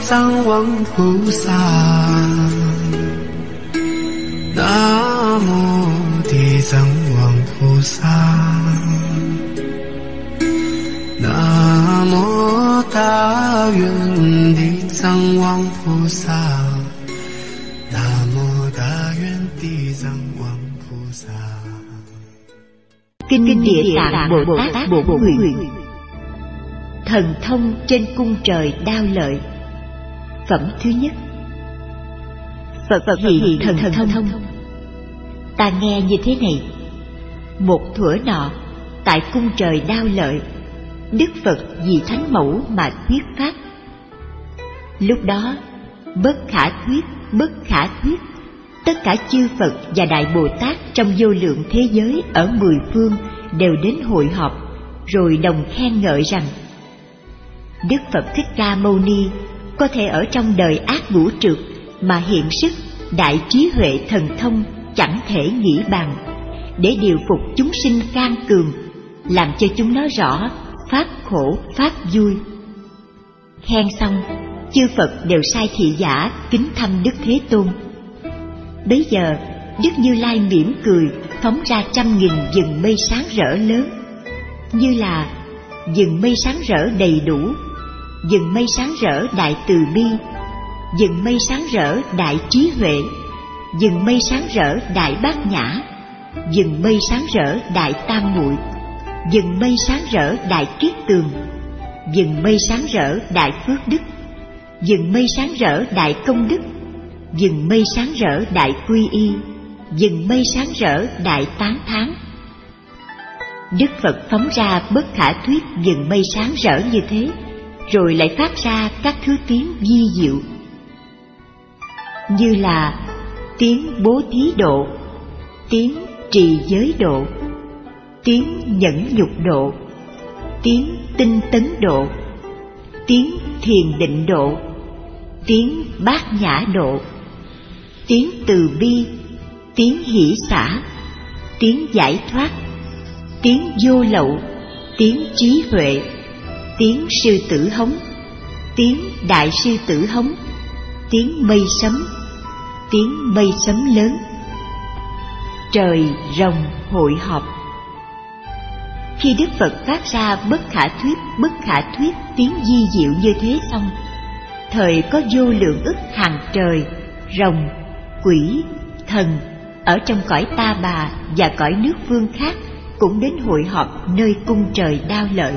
藏王菩萨，南无地藏王菩萨，南无大愿地藏王菩萨，南无大愿地藏王菩萨。 Kinh Địa Tạng Bồ Tát Bổn Nguyện. Thần thông trên cung trời Đao Lợi. Phẩm thứ nhất. Phật hiện thần thông. Ta nghe như thế này: một thuở nọ, tại cung trời Đao Lợi, Đức Phật vì Thánh Mẫu mà thuyết pháp. Lúc đó, bất khả thuyết, tất cả chư Phật và Đại Bồ Tát trong vô lượng thế giới ở 10 phương đều đến hội họp, rồi đồng khen ngợi rằng: Đức Phật Thích Ca Mâu Ni có thể ở trong đời ác ngũ trượt mà hiện sức đại trí huệ thần thông chẳng thể nghĩ bàn, để điều phục chúng sinh can cường, làm cho chúng nó rõ pháp khổ pháp vui. Khen xong, chư Phật đều sai thị giả kính thăm Đức Thế Tôn. Bấy giờ, Đức Như Lai mỉm cười phóng ra 100.000 vầng mây sáng rỡ lớn, như là vầng mây sáng rỡ đầy đủ, vầng mây sáng rỡ đại từ bi, vầng mây sáng rỡ đại trí huệ, vầng mây sáng rỡ đại bát nhã, vầng mây sáng rỡ đại tam muội, vầng mây sáng rỡ đại kiết tường, vầng mây sáng rỡ đại phước đức, vầng mây sáng rỡ đại công đức, vầng mây sáng rỡ đại quy y, vầng mây sáng rỡ đại tán thán. Đức Phật phóng ra bất khả thuyết vầng mây sáng rỡ như thế, rồi lại phát ra các thứ tiếng vi diệu, như là tiếng bố thí độ, tiếng trì giới độ, tiếng nhẫn nhục độ, tiếng tinh tấn độ, tiếng thiền định độ, tiếng bát nhã độ, tiếng từ bi, tiếng hỷ xả, tiếng giải thoát, tiếng vô lậu, tiếng trí huệ, tiếng sư tử hống, tiếng đại sư tử hống, tiếng mây sấm lớn. Trời rồng hội họp. Khi Đức Phật phát ra bất khả thuyết tiếng di diệu như thế xong, thời có vô lượng ức hàng trời, rồng, quỷ, thần ở trong cõi Ta Bà và cõi nước phương khác cũng đến hội họp nơi cung trời Đao Lợi,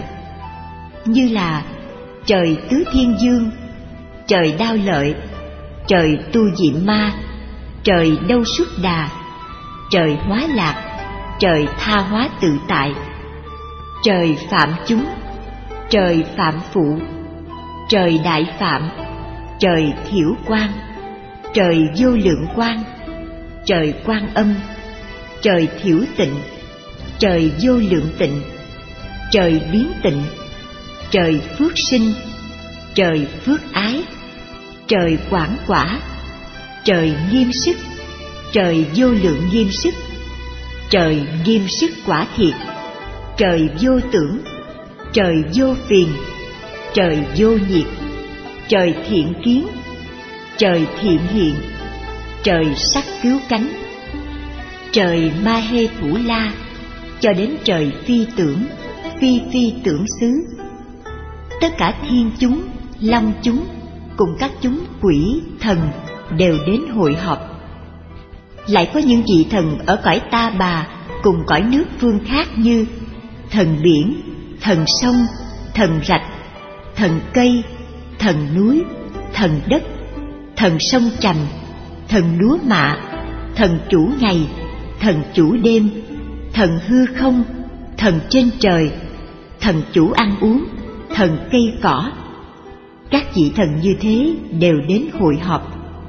như là trời Tứ Thiên Dương, trời Đao Lợi, trời Tu Diệm Ma, trời Đâu Xuất Đà, trời Hóa Lạc, trời Tha Hóa Tự Tại, trời Phạm Chúng, trời Phạm Phụ, trời Đại Phạm, trời Thiểu Quang, trời Vô Lượng Quang, trời Quan Âm, trời Thiểu Tịnh, trời Vô Lượng Tịnh, trời Biến Tịnh, trời Phước Sinh, trời Phước Ái, trời Quảng Quả, trời Nghiêm Sức, trời Vô Lượng Nghiêm Sức, trời Nghiêm Sức Quả Thiệt, trời Vô Tưởng, trời Vô Phiền, trời Vô Nhiệt, trời Thiện Kiến, trời Thiện Hiện, trời Sắc Cứu Cánh, trời Ma Hê Thủ La, cho đến trời Phi Tưởng, Phi Tưởng Xứ. Tất cả thiên chúng, long chúng cùng các chúng quỷ, thần đều đến hội họp. Lại có những vị thần ở cõi Ta Bà cùng cõi nước phương khác như thần biển, thần sông, thần rạch, thần cây, thần núi, thần đất, thần sông Trầm, thần lúa mạ, thần chủ ngày, thần chủ đêm, thần hư không, thần trên trời, thần chủ ăn uống, thần cây cỏ. Các vị thần như thế đều đến hội họp.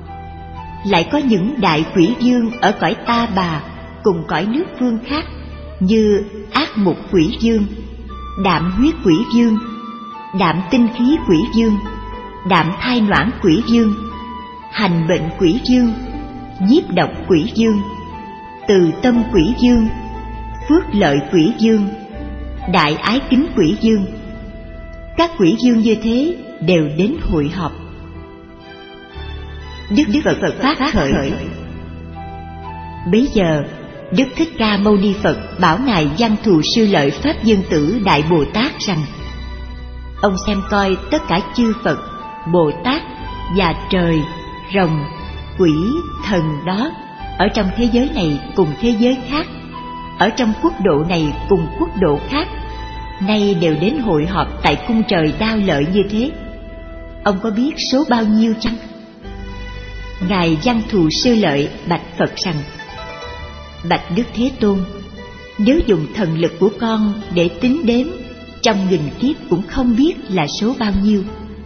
Lại có những đại quỷ vương ở cõi Ta Bà cùng cõi nước phương khác như ác mục quỷ vương, đạm huyết quỷ vương, đạm tinh khí quỷ vương, đạm thai noãn quỷ vương, hành bệnh quỷ vương, nhiếp độc quỷ vương, từ tâm quỷ vương, phước lợi quỷ vương, đại ái kính quỷ vương. Các quỷ vương như thế đều đến hội họp. Đức Phật phát khởi. Bấy giờ Đức Thích Ca Mâu Ni Phật bảo ngài Văn Thù Sư Lợi Pháp Dương Tử Đại Bồ Tát rằng: ông xem coi tất cả chư Phật, Bồ Tát và trời, rồng, quỷ, thần đó, ở trong thế giới này cùng thế giới khác, ở trong quốc độ này cùng quốc độ khác, nay đều đến hội họp tại cung trời Đao Lợi như thế. Ông có biết số bao nhiêu chăng? Ngài Văn Thù Sư Lợi bạch Phật rằng: bạch Đức Thế Tôn, nếu dùng thần lực của con để tính đếm, trong nghìn kiếp cũng không biết là số bao nhiêu.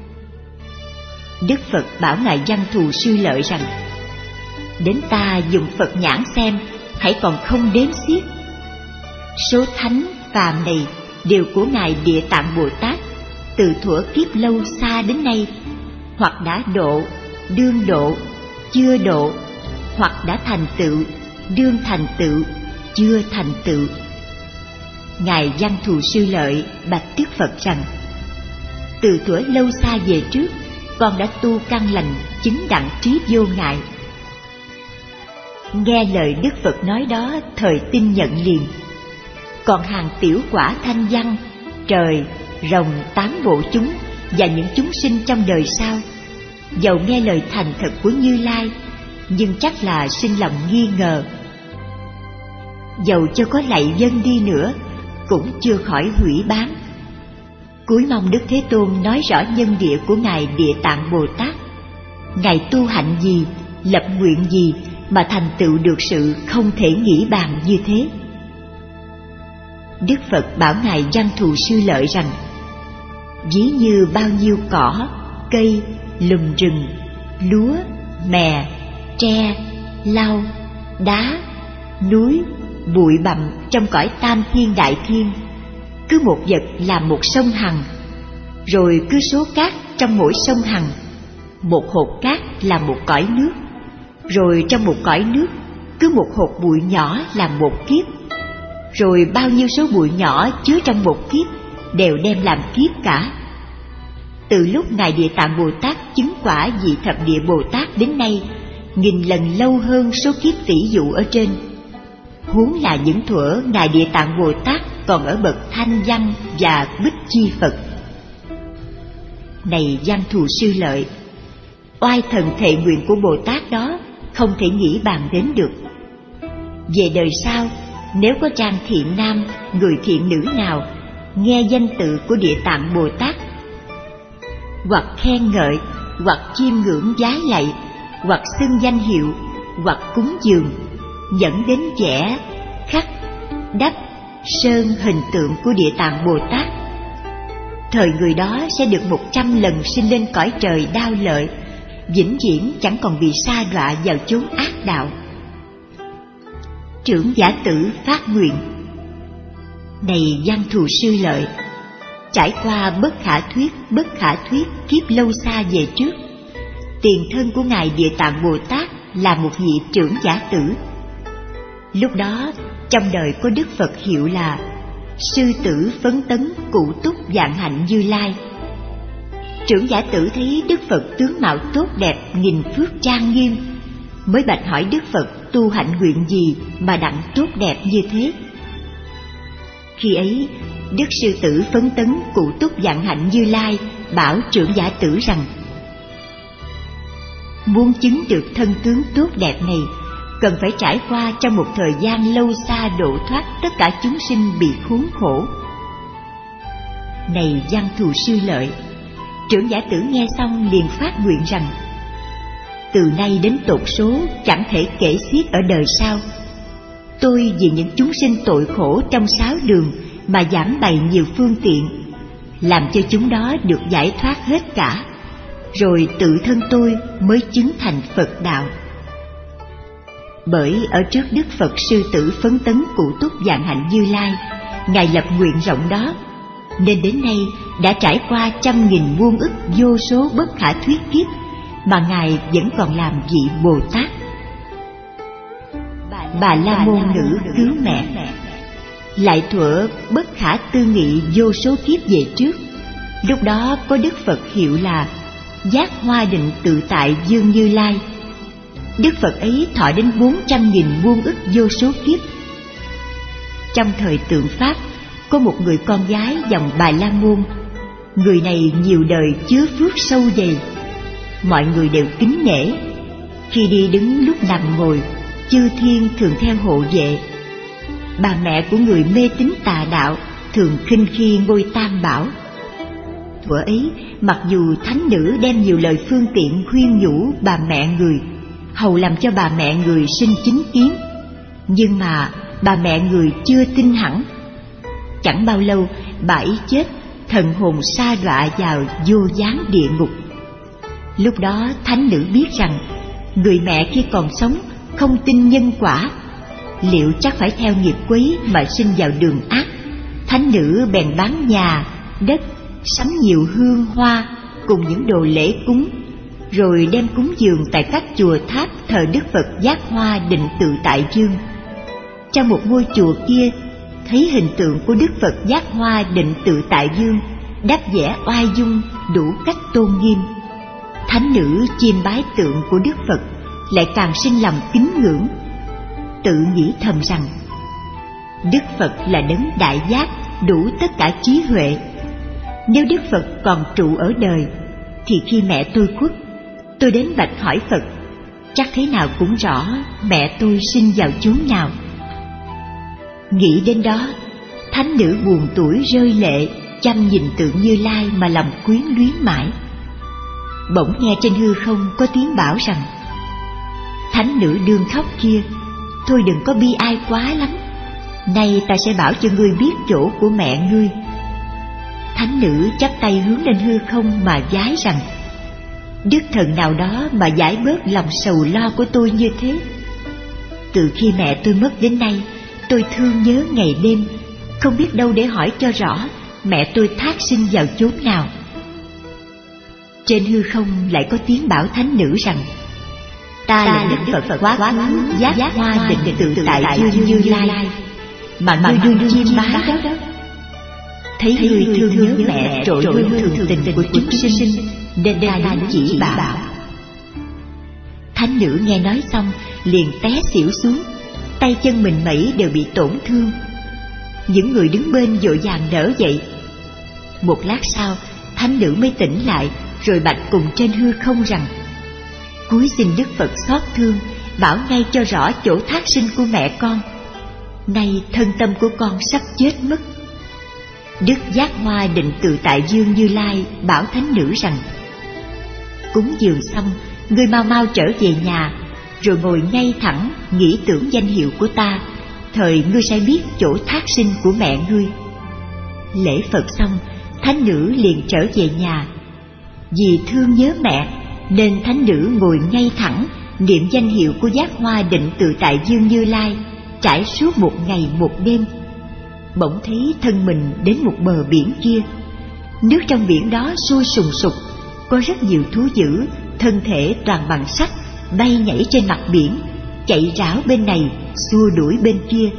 Đức Phật bảo ngài Văn Thù Sư Lợi rằng: đến ta dùng Phật nhãn xem, hãy còn không đếm xiết. Số thánh phàm này đều của ngài Địa Tạng Bồ Tát từ thuở kiếp lâu xa đến nay, hoặc đã độ, đương độ, chưa độ, hoặc đã thành tựu, đương thành tựu, chưa thành tựu. Ngài Văn Thù Sư Lợi bạch Đức Phật rằng: từ thuở lâu xa về trước, con đã tu căn lành, chứng đặng trí vô ngại. Nghe lời Đức Phật nói đó, thời tin nhận liền. Còn hàng tiểu quả thanh văn, trời, rồng, tám bộ chúng và những chúng sinh trong đời sau, dầu nghe lời thành thật của Như Lai, nhưng chắc là sinh lòng nghi ngờ. Dầu cho có lạy dân đi nữa, cũng chưa khỏi hủy bán. Cúi mong Đức Thế Tôn nói rõ nhân địa của ngài Địa Tạng Bồ Tát. Ngài tu hạnh gì, lập nguyện gì mà thành tựu được sự không thể nghĩ bàn như thế? Đức Phật bảo ngài Văn Thù Sư Lợi rằng: ví như bao nhiêu cỏ, cây, lùm rừng, lúa, mè, tre, lau, đá, núi, bụi bặm trong cõi tam thiên đại thiên, cứ một vật là một sông Hằng, rồi cứ số cát trong mỗi sông Hằng, một hột cát là một cõi nước, rồi trong một cõi nước cứ một hột bụi nhỏ là một kiếp, rồi bao nhiêu số bụi nhỏ chứa trong một kiếp đều đem làm kiếp cả. Từ lúc ngài Địa Tạng Bồ Tát chứng quả vị thập địa Bồ Tát đến nay, nghìn lần lâu hơn số kiếp tỷ dụ ở trên. Huống là những thuở ngài Địa Tạng Bồ Tát còn ở bậc Thanh Văn và Bích Chi Phật. Này Văn Thù Sư Lợi, oai thần thệ nguyện của Bồ Tát đó không thể nghĩ bàn đến được. Về đời sau, nếu có trang thiện nam, người thiện nữ nào nghe danh tự của Địa Tạng Bồ Tát, hoặc khen ngợi, hoặc chiêm ngưỡng vái lạy, hoặc xưng danh hiệu, hoặc cúng dường, dẫn đến vẽ, khắc, đắp, sơn hình tượng của Địa Tạng Bồ Tát, thời người đó sẽ được 100 lần sinh lên cõi trời Đao Lợi, vĩnh viễn chẳng còn bị sa đọa vào chốn ác đạo. Trưởng giả tử phát nguyện: này Văn Thù Sư Lợi, trải qua bất khả thuyết kiếp lâu xa về trước, tiền thân của ngài Địa Tạng Bồ Tát là một vị trưởng giả tử. Lúc đó trong đời có Đức Phật hiệu là Sư Tử Phấn Tấn Cụ Túc Vạn Hạnh Như Lai. Trưởng giả tử thấy Đức Phật tướng mạo tốt đẹp, nghìn phước trang nghiêm, mới bạch hỏi Đức Phật tu hạnh nguyện gì mà đặng tốt đẹp như thế. Khi ấy Đức Sư Tử Phấn Tấn Cụ Túc Vạn Hạnh Như Lai bảo trưởng giả tử rằng: muốn chứng được thân tướng tốt đẹp này, cần phải trải qua trong một thời gian lâu xa độ thoát tất cả chúng sinh bị khốn khổ. Này Văn Thù Sư Lợi, trưởng giả tử nghe xong liền phát nguyện rằng: từ nay đến tột số chẳng thể kể xiết ở đời sau, tôi vì những chúng sinh tội khổ trong 6 đường mà giảng bày nhiều phương tiện, làm cho chúng đó được giải thoát hết cả, rồi tự thân tôi mới chứng thành Phật đạo. Bởi ở trước Đức Phật Sư Tử Phấn Tấn Cụ Túc Vạn Hạnh Như Lai, ngài lập nguyện rộng đó, nên đến nay đã trải qua trăm nghìn muôn ức vô số bất khả thuyết kiếp mà ngài vẫn còn làm vị Bồ Tát. Bà La Môn Nữ cứu mẹ. Lại thuở bất khả tư nghị vô số kiếp về trước, lúc đó có Đức Phật hiệu là Giác Hoa Định Tự Tại Dương Như Lai. Đức Phật ấy thọ đến 400.000 muôn ức vô số kiếp. Trong thời Tượng Pháp, có một người con gái dòng Bà La Môn. Người này nhiều đời chứa phước sâu dày, mọi người đều kính nể. Khi đi đứng lúc nằm ngồi, chư thiên thường theo hộ vệ. Bà mẹ của người mê tín tà đạo thường khinh khi ngôi Tam Bảo. Thuở ấy, mặc dù thánh nữ đem nhiều lời phương tiện khuyên nhủ bà mẹ người, hầu làm cho bà mẹ người sinh chính kiến, nhưng mà bà mẹ người chưa tin hẳn. Chẳng bao lâu, bà ấy chết, thần hồn sa đọa vào vô gián địa ngục. Lúc đó thánh nữ biết rằng người mẹ khi còn sống không tin nhân quả, liệu chắc phải theo nghiệp quấy mà sinh vào đường ác. Thánh nữ bèn bán nhà, đất, sắm nhiều hương hoa cùng những đồ lễ cúng, rồi đem cúng dường tại các chùa tháp thờ Đức Phật Giác Hoa Định Tự Tại Dương. Trong một ngôi chùa kia, thấy hình tượng của Đức Phật Giác Hoa Định Tự Tại Dương đáp vẽ oai dung đủ cách tôn nghiêm. Thánh nữ chiêm bái tượng của Đức Phật lại càng sinh lòng kính ngưỡng, tự nghĩ thầm rằng Đức Phật là đấng đại giác, đủ tất cả trí huệ. Nếu Đức Phật còn trụ ở đời, thì khi mẹ tôi khuất, tôi đến bạch hỏi Phật, chắc thế nào cũng rõ mẹ tôi sinh vào chốn nào. Nghĩ đến đó, thánh nữ buồn tủi rơi lệ, chăm nhìn tượng Như Lai mà lòng quyến luyến mãi. Bỗng nghe trên hư không có tiếng bảo rằng: Thánh nữ đương khóc kia, thôi đừng có bi ai quá lắm, nay ta sẽ bảo cho ngươi biết chỗ của mẹ ngươi. Thánh nữ chắp tay hướng lên hư không mà vái rằng: Đức thần nào đó mà giải bớt lòng sầu lo của tôi như thế. Từ khi mẹ tôi mất đến nay, tôi thương nhớ ngày đêm, không biết đâu để hỏi cho rõ mẹ tôi thác sinh vào chốn nào. Trên hư không lại có tiếng bảo thánh nữ rằng: Ta là Đức Phật quá khứ Giác Hoa Định Tự Tại Dương Như Lai, mà ngươi đương chiêm bái đó. Thấy ngươi thương nhớ mẹ trội luôn thường tình của chúng sinh, nên ta đến chỉ bảo. Thánh nữ nghe nói xong liền té xỉu xuống, tay chân mình mẩy đều bị tổn thương. Những người đứng bên vội vàng đỡ dậy. Một lát sau, thánh nữ mới tỉnh lại, rồi bạch cùng trên hư không rằng: Cúi xin Đức Phật xót thương, bảo ngay cho rõ chỗ thác sinh của mẹ con. Nay thân tâm của con sắp chết mất. Đức Giác Hoa Định Tự Tại Dương Như Lai bảo thánh nữ rằng: Cúng dường xong, ngươi mau mau trở về nhà, rồi ngồi ngay thẳng nghĩ tưởng danh hiệu của ta, thời ngươi sẽ biết chỗ thác sinh của mẹ ngươi. Lễ Phật xong, thánh nữ liền trở về nhà. Vì thương nhớ mẹ nên thánh nữ ngồi ngay thẳng niệm danh hiệu của Giác Hoa Định Tự Tại Dương Như Lai, trải suốt một ngày một đêm. Bỗng thấy thân mình đến một bờ biển kia. Nước trong biển đó sôi sùng sục, có rất nhiều thú dữ, thân thể toàn bằng sắt, bay nhảy trên mặt biển, chạy rảo bên này, xua đuổi bên kia.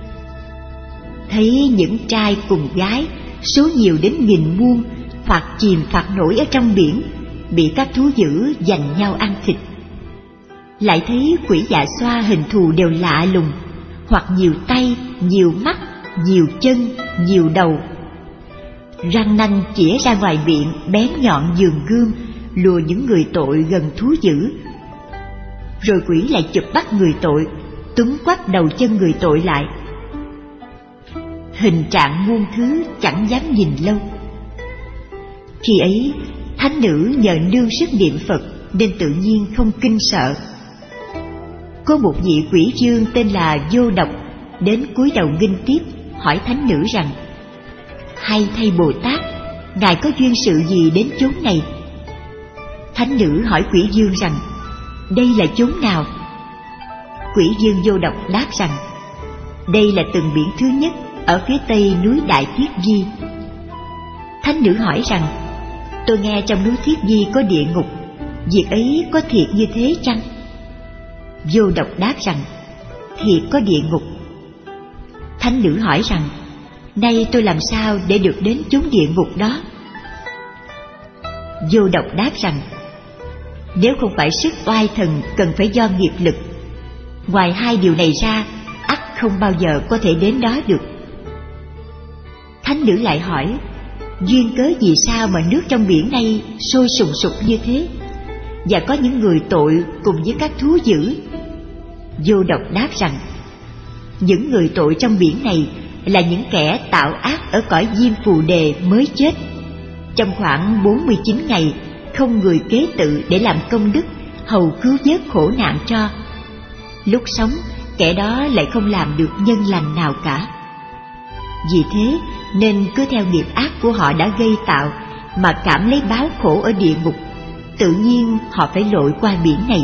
Thấy những trai cùng gái, số nhiều đến nghìn muôn, hoặc chìm hoặc nổi ở trong biển, bị các thú dữ giành nhau ăn thịt. Lại thấy quỷ dạ xoa hình thù đều lạ lùng, hoặc nhiều tay, nhiều mắt, nhiều chân, nhiều đầu. Răng nanh chĩa ra ngoài miệng bén nhọn dường gươm, lùa những người tội gần thú dữ. Rồi quỷ lại chụp bắt người tội, túm quắp đầu chân người tội lại. Hình trạng muôn thứ chẳng dám nhìn lâu. Khi ấy, thánh nữ nhờ nương sức niệm Phật nên tự nhiên không kinh sợ. Có một vị quỷ vương tên là Vô Độc đến cúi đầu nghinh tiếp, hỏi thánh nữ rằng: Hay thay Bồ Tát, ngài có duyên sự gì đến chốn này? Thánh nữ hỏi quỷ vương rằng: Đây là chốn nào? Quỷ vương Vô Độc đáp rằng: Đây là tầng biển thứ nhất ở phía tây núi Đại Thiết Di. Thánh nữ hỏi rằng: Tôi nghe trong núi Thiết Di có địa ngục, việc ấy có thiệt như thế chăng? Vô Độc đáp rằng: Thiệt có địa ngục. Thánh nữ hỏi rằng: Nay tôi làm sao để được đến chốn địa ngục đó? Vô Độc đáp rằng: Nếu không phải sức oai thần cần phải do nghiệp lực, ngoài hai điều này ra, ắt không bao giờ có thể đến đó được. Thánh nữ lại hỏi, duyên cớ vì sao mà nước trong biển này sôi sùng sục như thế, và có những người tội cùng với các thú dữ? Vô Độc đáp rằng, những người tội trong biển này là những kẻ tạo ác ở cõi Diêm Phù Đề mới chết. Trong khoảng 49 ngày, không người kế tự để làm công đức hầu cứu vớt khổ nạn cho. Lúc sống, kẻ đó lại không làm được nhân lành nào cả. Vì thế nên cứ theo nghiệp ác của họ đã gây tạo mà cảm lấy báo khổ ở địa ngục, tự nhiên họ phải lội qua biển này.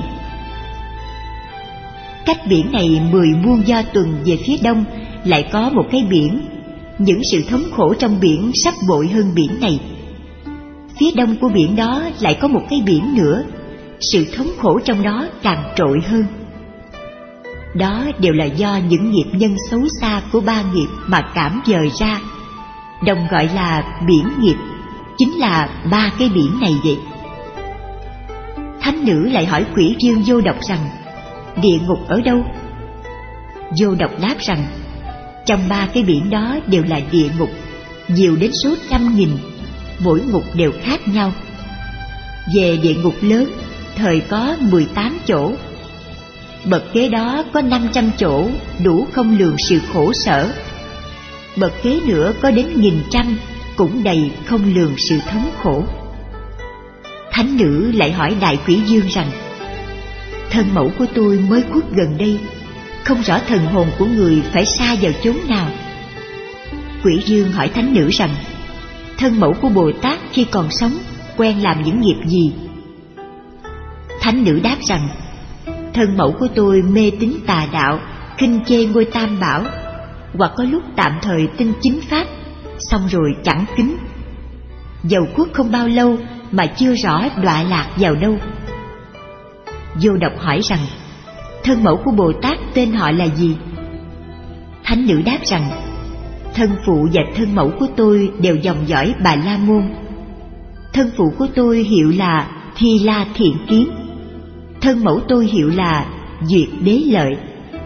Cách biển này 10 muôn do tuần về phía đông lại có một cái biển. Những sự thống khổ trong biển sắp bội hơn biển này. Phía đông của biển đó lại có một cái biển nữa, sự thống khổ trong đó càng trội hơn. Đó đều là do những nghiệp nhân xấu xa của ba nghiệp mà cảm dời ra, đồng gọi là biển nghiệp, chính là ba cái biển này vậy. Thánh nữ lại hỏi Quỷ Dương Vô Độc rằng, địa ngục ở đâu? Vô Độc đáp rằng, trong ba cái biển đó đều là địa ngục, nhiều đến số 100.000, mỗi ngục đều khác nhau. Về địa ngục lớn, thời có 18 chỗ, bậc kế đó có 500 chỗ, đủ không lường sự khổ sở. Bậc kế nữa có đến 1.000, cũng đầy không lường sự thống khổ. Thánh nữ lại hỏi Đại Quỷ Dương rằng, thân mẫu của tôi mới khuất gần đây, không rõ thần hồn của người phải xa vào chốn nào. Quỷ Dương hỏi thánh nữ rằng, thân mẫu của Bồ Tát khi còn sống quen làm những nghiệp gì? Thánh nữ đáp rằng, thân mẫu của tôi mê tín tà đạo, khinh chê ngôi Tam Bảo, hoặc có lúc tạm thời tin chính pháp, xong rồi chẳng kính. Dầu khuất không bao lâu mà chưa rõ đọa lạc vào đâu. Vô Độc hỏi rằng, thân mẫu của Bồ Tát tên họ là gì? Thánh nữ đáp rằng, thân phụ và thân mẫu của tôi đều dòng dõi Bà La Môn. Thân phụ của tôi hiệu là Thi La Thiện Kiến, thân mẫu tôi hiệu là Duyệt Đế Lợi.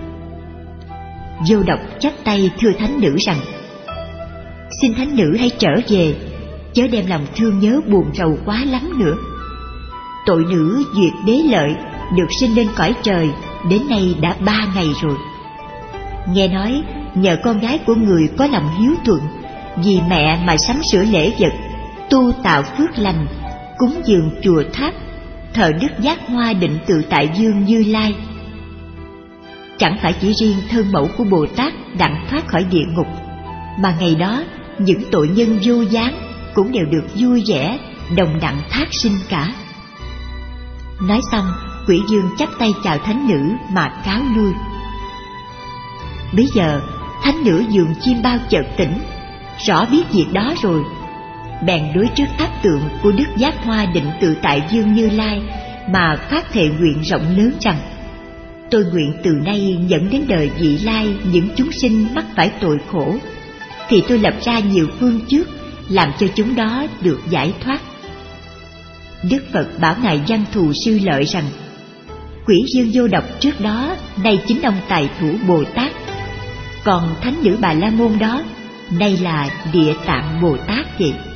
Vô Độc chắp tay thưa thánh nữ rằng, xin thánh nữ hãy trở về, chớ đem lòng thương nhớ buồn rầu quá lắm nữa. Tội nữ Duyệt Đế Lợi được sinh lên cõi trời đến nay đã 3 ngày rồi. Nghe nói nhờ con gái của người có lòng hiếu thuận, vì mẹ mà sắm sửa lễ vật, tu tạo phước lành, cúng dường chùa tháp, thờ Đức Giác Hoa Định Tự Tại Dương Như Lai. Chẳng phải chỉ riêng thân mẫu của Bồ Tát đặng thoát khỏi địa ngục, mà ngày đó những tội nhân vô gián cũng đều được vui vẻ, đồng đặng thác sinh cả. Nói xong, Quỷ Dương chắp tay chào thánh nữ mà cáo lui. Bây giờ thánh nữ giường chim bao chợt tỉnh, rõ biết việc đó rồi, bèn đối trước pháp tượng của Đức Giác Hoa Định Tự Tại Dương Như Lai mà phát thệ nguyện rộng lớn rằng, tôi nguyện từ nay dẫn đến đời vị lai những chúng sinh mắc phải tội khổ, thì tôi lập ra nhiều phương trước làm cho chúng đó được giải thoát. Đức Phật bảo ngài Văn Thù Sư Lợi rằng, Quỷ Dương Vô Độc trước đó nay chính ông Tài Thủ Bồ Tát, còn thánh nữ Bà La Môn đó nay là Địa Tạng Bồ Tát vậy.